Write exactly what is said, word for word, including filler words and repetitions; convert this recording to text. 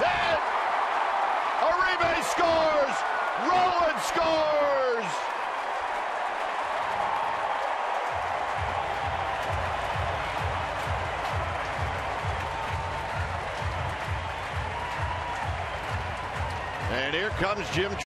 it! Uribe scores! Rowan scores! And here comes Jim.